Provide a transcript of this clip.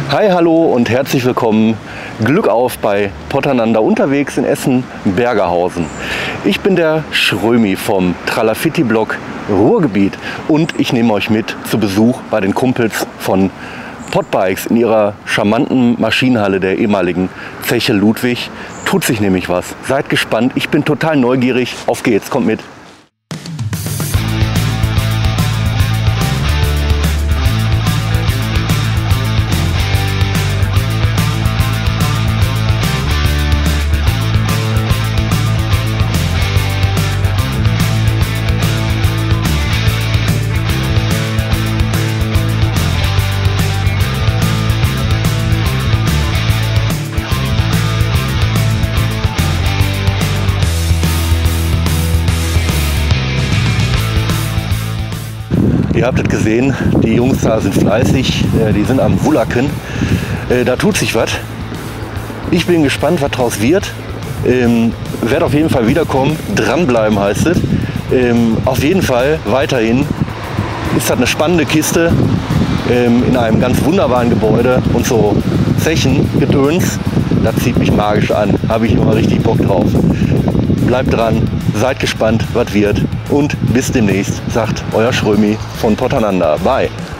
Hi, hallo und herzlich willkommen. Glück auf bei Potternander unterwegs in Essen-Bergerhausen. Ich bin der Schrömi vom Tralafitti-Blog Ruhrgebiet und ich nehme euch mit zu Besuch bei den Kumpels von Podbikes in ihrer charmanten Maschinenhalle der ehemaligen Zeche Ludwig. Tut sich nämlich was. Seid gespannt, ich bin total neugierig. Auf geht's, kommt mit. Ihr habt es gesehen, die Jungs da sind fleißig, die sind am Wulacken. Da tut sich was. Ich bin gespannt, was draus wird. Werde auf jeden Fall wiederkommen. Dranbleiben heißt es. Auf jeden Fall weiterhin ist das eine spannende Kiste in einem ganz wunderbaren Gebäude und so Zechengedöns. Das zieht mich magisch an. Habe ich immer richtig Bock drauf. Bleibt dran, seid gespannt, was wird und bis demnächst, sagt euer Schrömi von Potternander. Bye!